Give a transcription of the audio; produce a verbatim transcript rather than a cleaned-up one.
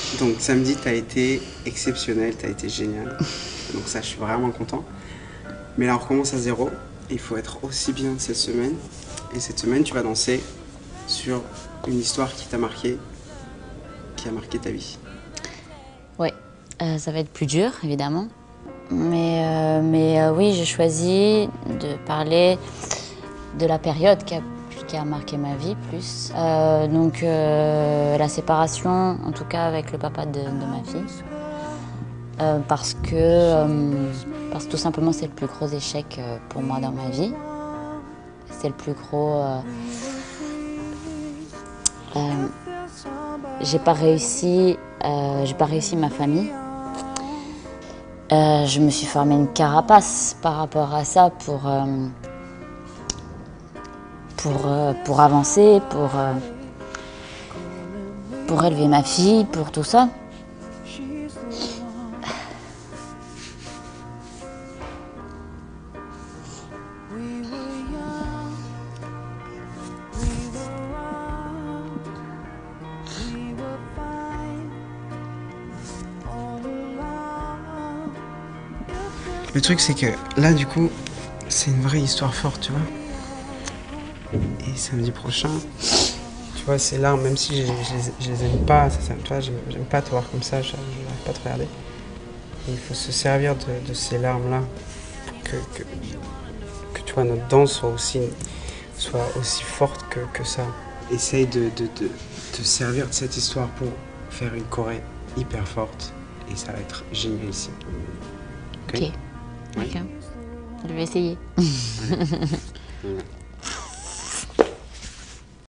Donc samedi, tu as été exceptionnel, tu as été génial. Donc ça, je suis vraiment content. Mais là, on recommence à zéro. Il faut être aussi bien cette semaine. Et cette semaine, tu vas danser sur une histoire qui t'a marqué, qui a marqué ta vie. Ouais, euh, ça va être plus dur, évidemment. Mais, euh, mais euh, oui, j'ai choisi de parler de la période qui a, qui a marqué ma vie plus. Euh, donc euh, la séparation, en tout cas avec le papa de, de ma fille. Euh, parce que euh, parce que tout simplement c'est le plus gros échec euh, pour moi dans ma vie. C'est le plus gros. Euh, euh, j'ai pas réussi, euh, j'ai pas réussi ma famille. Euh, je me suis formé une carapace par rapport à ça pour euh, pour euh, pour avancer, pour euh, pour élever ma fille, pour tout ça. Le truc, c'est que là, du coup, c'est une vraie histoire forte, tu vois. Et samedi prochain, tu vois, ces larmes, même si je, je, les- je les aime pas, ça, ça, tu vois, j'aime j'aime pas te voir comme ça, je n'arrive pas à te regarder. Et il faut se servir de, de ces larmes-là pour que, que, que, tu vois, notre danse soit aussi, soit aussi forte que, que ça. Essaye de, de, de te servir de cette histoire pour faire une choré hyper forte et ça va être génial ici. Ok. Ouais. Ok. Je vais essayer. Voilà.